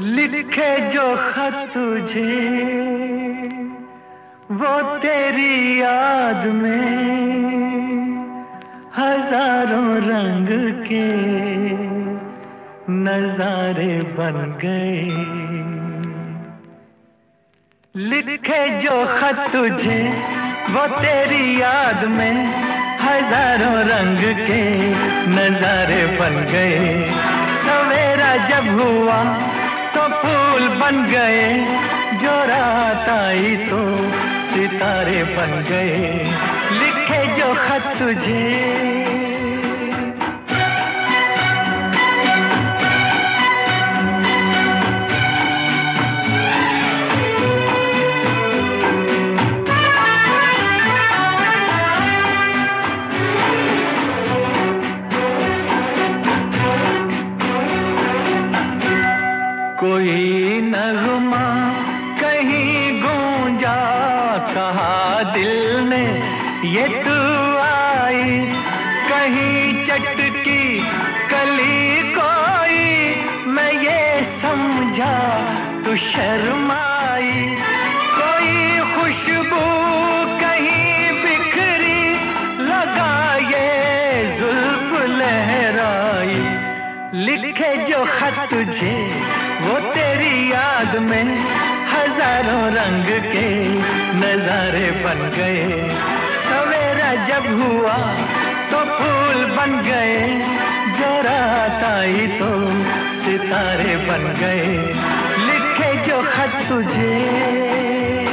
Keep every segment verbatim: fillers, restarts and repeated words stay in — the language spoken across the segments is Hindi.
लिखे जो खत तुझे वो तेरी याद में हजारों रंग के नजारे बन गए। लिखे जो खत तुझे वो तेरी याद में हजारों रंग के नजारे बन गए। सवेरा जब हुआ तो फूल बन गए, जो रात आई तो सितारे बन गए। लिखे जो खत तुझे कोई नगमा कहीं गूंजा, कहा दिल ने ये तू आई। कहीं चटकी कली कोई, मैं ये समझा तू शर्माई। कोई खुशबू कहीं बिखरी, लगा ये जुल्फ लहराई। लिखे जो खत तुझे वो तेरी याद में हजारों रंग के नजारे बन गए। सवेरा जब हुआ तो फूल बन गए, जो रात आई तो सितारे बन गए। लिखे जो खत तुझे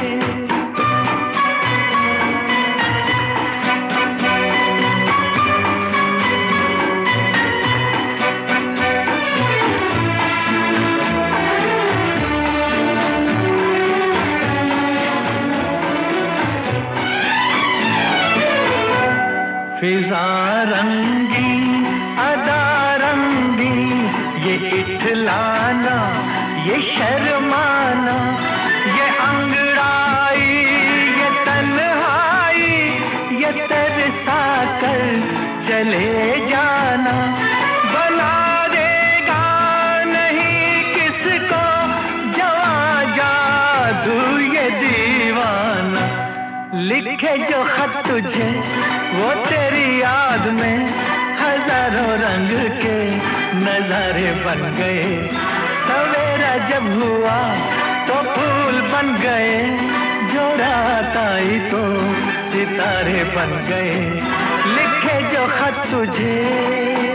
फिजा रंगी अदा रंगी, ये इठलाना ये शर्माना, ये अंगड़ाई ये तन्हाई, ये तरसा कर चले जाना। बना देगा नहीं किसको जवां जादू ये दीवाना। लिखे जो खत तुझे वो तेरी याद में हजारों रंग के नजारे बन गए। सवेरा जब हुआ तो फूल बन गए, जो रात आई तो सितारे बन गए। लिखे जो खत तुझे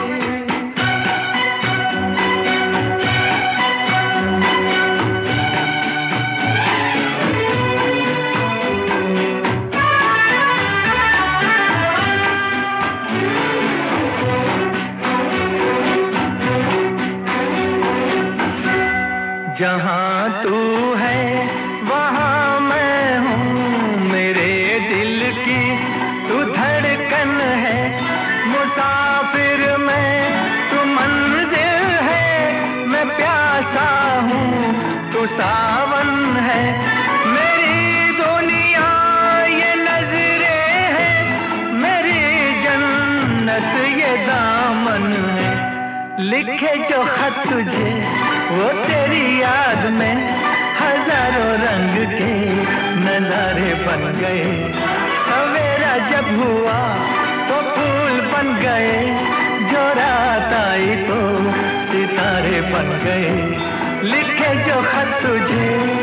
जहाँ तू है वहाँ मैं हूँ, मेरे दिल की तू धड़कन है। मुसाफिर मैं तू मंजिल है, मैं प्यासा हूँ तू सावन है। मेरी दुनिया ये नजरें है, मेरी जन्नत ये दामन है। लिखे जो खत तुझे वो तेरी याद में हजारों रंग के नजारे बन गए। सवेरा जब हुआ तो फूल बन गए, जो रात आई तो सितारे बन गए। लिखे जो खत तुझे